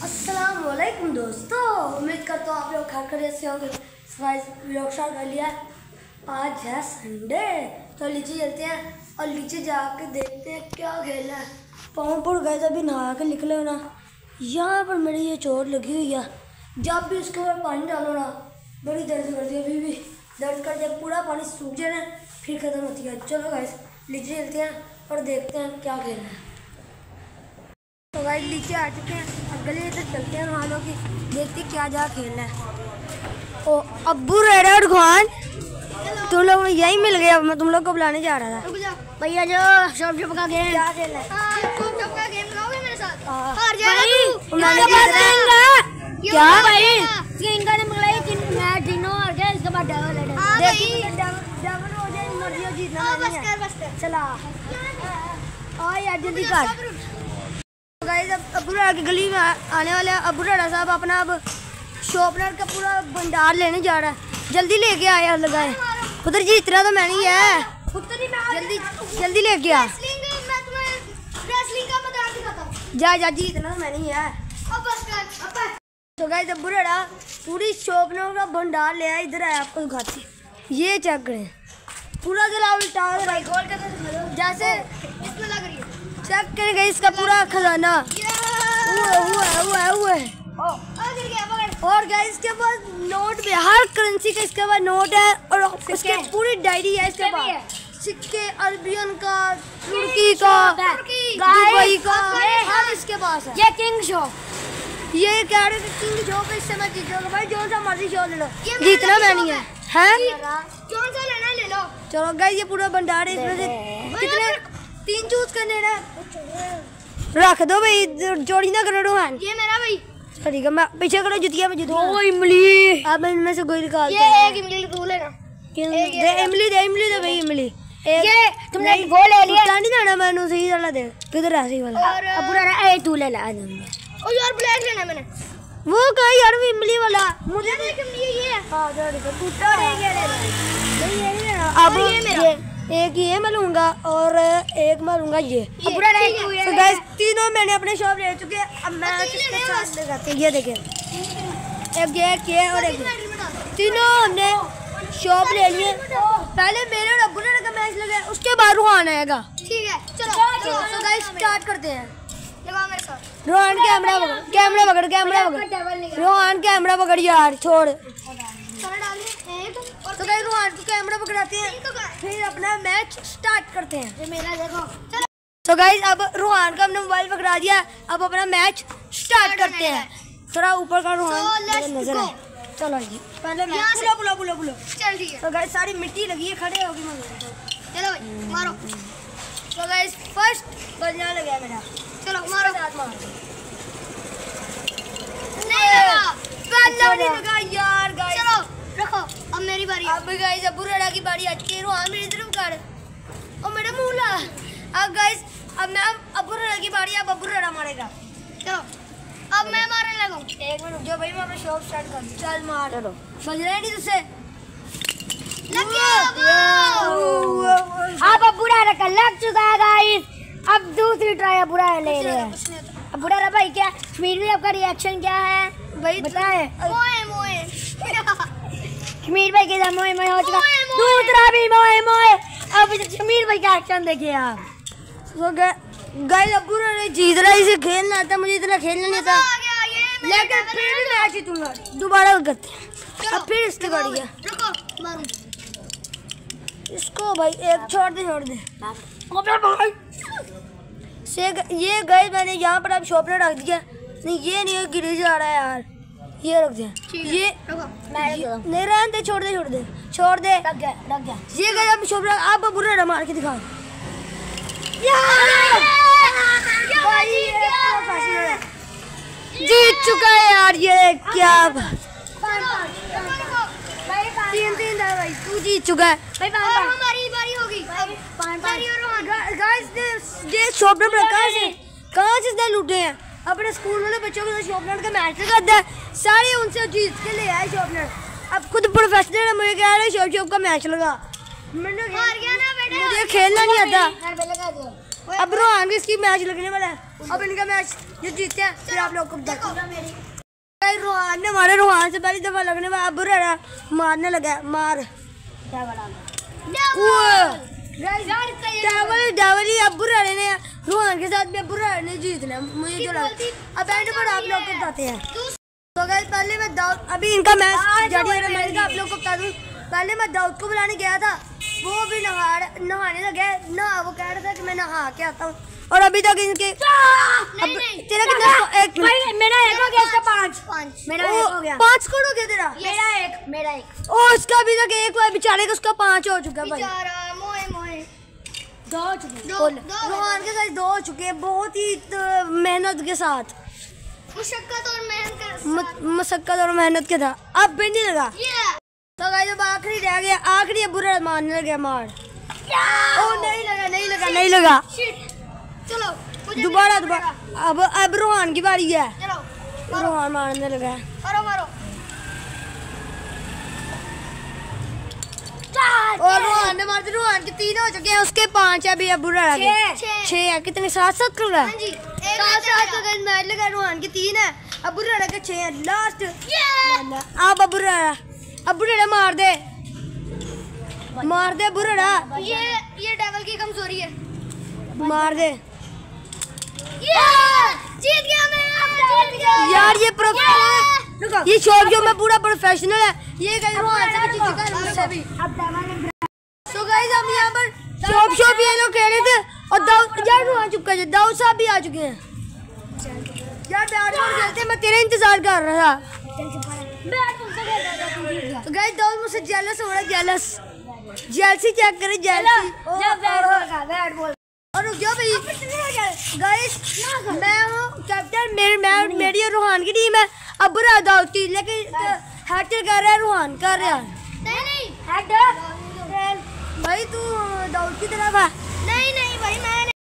अस्सलामुअलैकुम दोस्तों, उम्मीद करता हूँ आप लोग खैरियत से होंगे। व्लॉग स्टार्ट कर लिया। आज है संडे, तो नीचे चलते हैं और नीचे जाके देखते हैं क्या खेलना है। पाँव पर गए अभी नहा के निकले ना, यहाँ पर मेरी ये चोट लगी हुई है। जब भी उसके ऊपर पानी डालो ना बड़ी दर्द करती है, अभी भी दर्द करती है। पूरा पानी सूख जाए ना फिर ख़त्म होती है। चलो गाइस नीचे चलते हैं और देखते हैं क्या खेलना है। तो गाइस नीचे आ चुके हैं, अब गली तक चलते हैं वहाँ लोग की, देखते क्या जा खेलना है। ओ अब्बू रेड खान, तुम लोग यही मिल गया। मैं तुम लोग को बुलाने जा रहा था। भैया जो शॉप शॉप का गेम क्या खेलना है? शॉप का गेम लगाओगे मेरे साथ? हार क्या भाई इनका ने मंगलाई मैं तीनों हार गया, इसके बाद डबल है। डबल हो जाए, मर्जी हो जीतना। बस कर चला आ यार जल्दी कर। गाइस अब अब्बू की गली में आने वाले हैं। अब्बू साहब अपना अब शॉपनर का पूरा भंडार लेने जा रहा है। जल्दी लेके आया लगाए उधर जी, इतना तो मैं नहीं है। जल्दी जल्दी लेके आ। जा जी, इतना तो मैं नहीं है। तो गाइस अब्बू पूरी शॉपनर का भंडार ले आया। इधर आया आपको दिखाते, ये चेक करें पूरा जला उल्टा जैसे चेक करेंगे इसका पूरा खजाना। और गाइस इसके पास नोट भी, हर करेंसी का इसके पास नोट है और उसकी पूरी डायरी है इसके पास। सिक्के अरबियन का, तुर्की का, दुबई का, हर इसके पास है। ये किंग शो, ये कह रहे किंग शो पे इससे मत जीतोगे भाई, जो सा मर्जी शो ले लो, जीतना मैं नहीं है। कौन सा लेना ले लो। चलो गाइस ये पूरा भंडार है, इसमें से कितने 3 चूज करने ना रख दो भाई, जोड़ी ना करो रोहन। ये मेरा भाई, ठीक है मैं पीछे करो, जुतिया में जुतिया। ओ इमली, अब इनमें से कोई निकालते ये हैं। एक इमली को लेना। दे इमली दे भाई इमली। ये तुमने वो ले लिया, नहीं जाना मैंने सही वाला दे, किधर है सही वाला? और अब ए तू ले ला। और यार ब्लैक लेना मैंने, वो कहा यार वो इमली वाला मुझे देख ये है। हां दे टूटा है। नहीं ये लेना। अब ये मेरा एक ये मैं लूंगा और एक मैं लूंगा ये। तो गाइस तीनों मैंने अपने शॉप ले चुके हैं। अब मैं किसके साथ लगाते हैं, ये देखें, एक ये और एक तीनों हमने शॉप ले लिए। पहले मेरे और अब्बू का मैच लगा, उसके बाद रोहान आएगा। ठीक है चलो। तो गाइस स्टार्ट करते हैं। लगाओ मेरे साथ। रोहान कैमरा पकड़ रोहान कैमरा पकड़ यार, छोड़। तो गाइस रोहान को कैमरा पकड़ाते हैं, फिर अपना मैच स्टार्ट करते हैं। ये मेरा देखो। तो गाइस अब रोहान का हमने मोबाइल पकड़ा दिया, अब अपना मैच स्टार्ट करते हैं। थोड़ा ऊपर का रोहान नजर है। चलो जी पहले मैच बुलो। चल ठीक है। तो गाइस सारी मिट्टी लगी है, खड़े होगी चलो भाई मारो। तो गाइस फर्स्ट बजना लगा मेरा। चलो मारो। मारो। नहीं लगा यार गाइस। चलो रखो, अब मेरी बारी। अब गाइस अब्बू रेडा की बारी आती है। रोहान मेरी तरफ कर, और मेरा मुंह ला। अब गाइस अब मैं अब्बू रेडा की बारी, अब अब्बू रेडा मारेगा। चलो अब मैं मारने लगा। एक मिनट जो भाई मैं अपना शॉट स्टार्ट कर। चल मार। चलो बज रहा है नहीं तुझसे? लग गया। अब अब्बू रेडा का लग चुका है गाइस। अब दूसरी ट्राई अब्बू रेडा ले रहे हैं। अब्बू रेडा भाई क्या कश्मीर में आपका रिएक्शन क्या है भाई? बताए। मोए कश्मीर भाई के मोए हो चुका, दूसरा भी मोए। अब कश्मीर भाई का एक्शन देखिए आप। तो गाइस अब्बू रेडा जीत रहा है, इसे खेलना आता, मुझे इतना खेलना नहीं था, लेकिन फिर भी मैच जीतूंगा। दोबारा करते हैं। अब फिर इसकी बारी है। रुको मारूं इसको भाई, एक छोड़ दे। ये गाइस मैंने यहाँ पर अब शॉपनर रख दिया। नहीं ये नहीं गिरी जा रहा है यार, ये रख दिया। ये नहीं रहने दे, छोड़ दे। लग गया। ये गाइस अब शॉपनर आप बुरा मार के दिखाओ। जीत चुका है यार ये, क्या 3-3 था भाई, तू जीत चुका है। हमारी बारी होगी। गाइस ये शॉपनर कहाँ से इसने लूटे हैं? अपने स्कूल वाले बच्चों के साथ शॉपनर का मैच लगाता है, सारे उनसे जीत के ले आए शॉपनर। अब खुद प्रोफेशनल है, मुझे कह रहे शॉप का मैच लगा। मैंने हार गया ना बेटा, मुझे खेलना नहीं आता। अब रोहान के इसकी मैच लगने वाला है। अब इनका मैच जो जीतते हैं फिर आप लोग को बताते हैं। रोहान ने मारे, रोहान से पहली दफा लगने वाला। अब बुरा मारने लगा, मार डावली। अब बुरा ने रोहान के साथ भी बुरा ने जीतना मुझे जो लगा। अब एंड पर आप लोग को बताते हैं। तो गाइस पहले मैं दाऊद, अभी इनका मैच जारी है, मैंने कहा आप लोग को बता दूं। पहले मैं दाऊद को बुलाने गया था, वो भी नहाने लगे ना, वो कह रहा था कि मैं नहा के आता हूँ। और अभी तक इनके तेरा कितना? एक मेरा एक हो गया, इसका 5 मेरा एक हो गया। 5 स्कोर हो गया तेरा? मेरा एक ओ उसका अभी तक एक हुआ बेचारे का, उसका 5 हो चुका भाई। दो हो चुके। रोहान के साथ 2 हो चुके हैं, बहुत ही मेहनत के साथ, मशक्कत और मेहनत के था। अब भी नहीं लगा। तो गाइस अब आखिरी रह गया, आखिरी बुरा मारने लगे मार। ओ नहीं लगा। चलो दोबारा। अब रोहान की बारी है। रोहान मारने लगा। और रोहान ने मार दिया। रोहान के 3 हो चुके हैं, उसके 5 है। अभी अब बुरा 6 है। कितने 7 कर रहा है? 7 मैच लगा। रोहान के 3 है, अब बुरा लगा 6 है लास्ट। अब बुरा मार दे बुरा। ये डेविल की कमजोरी है। मार दे जीत गया मैं। यार ये प्रोफेशनल, ये शॉट जो मैं पूरा प्रोफेशनल है। ये गाइस रोहान से भी जीत चुका है, मुझसे भी। तो गाइस हम यहाँ पर शॉप ये लोग कह रहे थे। और दाऊद यार रोहान चुका है, दाऊद साहब भी आ चुके हैं। यार बैट बॉल खेलते, मैं तेरा इंतजार कर रहा था। तो गाइस दाऊद मुझसे जेलस हो रहा है, जेलसी चेक करे, जेलसी। और रुक जाओ भाई गाइस, मैं हूँ कैप्टन, मेरी और रोहान की टीम है। अब बुरा दाऊद की, लेकिन हैटर कर रहा है, रोहान कर रहा है। नहीं हैटर भाई तू दाऊद की तरफ है। नहीं भाई मैं